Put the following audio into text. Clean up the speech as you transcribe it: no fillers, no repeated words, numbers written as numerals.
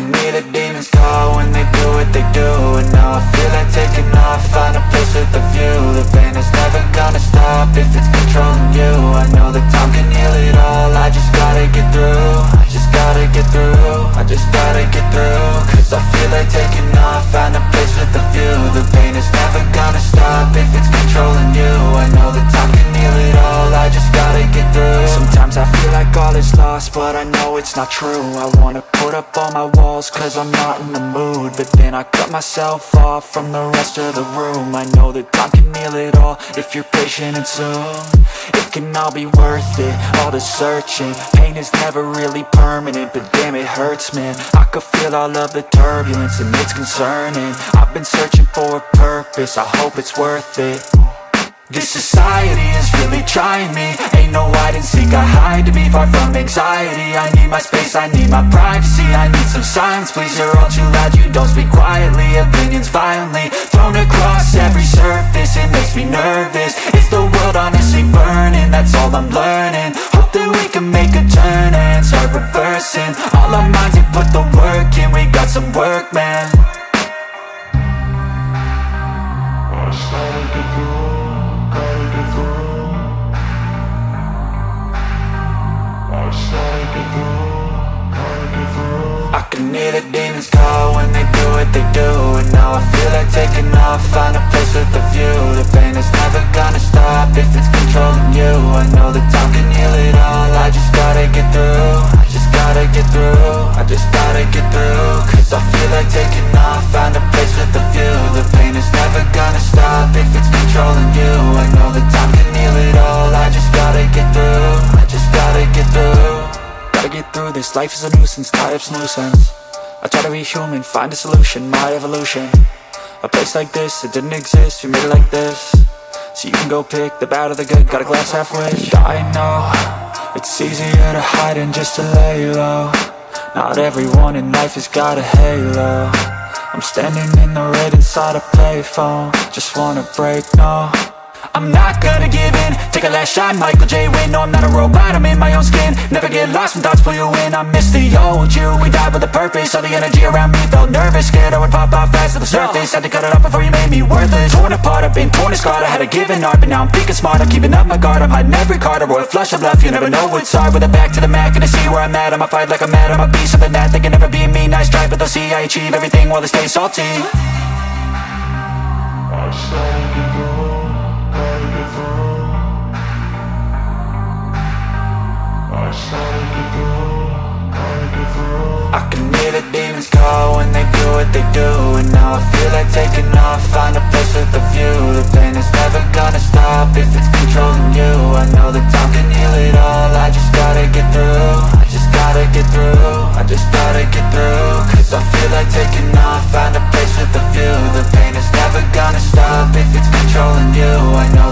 can hear the demons call when they do what they do. And now I feel like taking off, find a place with a view. The pain is never gonna stop if it's controlling you. I know that time can heal it all, I just gotta get through. I just gotta get through, I just gotta get through. Cause I feel like taking off, find a place with a view. The pain is never gonna stop if it's controlling you. I know that time can heal it all, I just gotta get through. Sometimes I feel like all is lost, but I know it's not true. I wanna put up all my walls cause I'm not in the mood, but then I cut myself off from the rest of the room. I know that time can heal it all if you're patient and soon it can all be worth it, all the searching. Pain is never really permanent, but damn it hurts, man. I could feel all of the turbulence and it's concerning. I've been searching for a purpose, I hope it's worth it. This society is really trying me. Ain't no hide and seek, I hide to be far from anxiety. I need my space, I need my privacy. I need some silence, please, you're all too loud. You don't speak quietly, opinions violently thrown across every surface. It makes me nervous, is the world honestly burning? That's all I'm learning. Hope that we can make a turn and start reversing all our minds and put the work in. We got some work, man. I can hear the demons call when they do what they do. And now I feel like taking off, find a place with a view. The pain is never gonna stop if it's controlling you. I know that time can heal it all, I just gotta get through. I just gotta get through, I just gotta get through. Cause I feel like taking off, find a place with a view. The pain is never gonna stop if it's controlling you. I know that time can heal it all, I just gotta get through. I just gotta get through. Gotta get through this, life is a nuisance, tie up some loose ends. I try to be human, find a solution, my evolution. A place like this, it didn't exist, we made it like this. So you can go pick the bad or the good, got a glass half wish. I know, it's easier to hide than just to lay low. Not everyone in life has got a halo. I'm standing in the red inside a payphone, just wanna break, no. I'm not gonna give in, take a last shot, Michael J. Win. No, I'm not a robot, I'm in my own skin. Never get lost when thoughts pull you in. I miss the old you, we died with a purpose. All the energy around me felt nervous, scared I would pop out fast to the surface. Had to cut it off before you made me worthless. Torn apart, I've been torn and scarred. I had a given art, but now I'm thinking smart. I'm keeping up my guard, I'm hiding every card. A royal flush of bluff, you never know what's hard. With a back to the mat, gonna see where I'm at. I'ma fight like I'm mad, I'ma be something that they can never be me. Nice try, but they'll see I achieve everything while they stay salty. I started to go. I can hear the demons call when they do what they do. And now I feel like taking off, find a place with a view. The pain is never gonna stop if it's controlling you. I know that time can heal it all, I just gotta get through. I just gotta get through, I just gotta get through. Cause I feel like taking off, find a place with a view. The pain is never gonna stop if it's controlling you. I know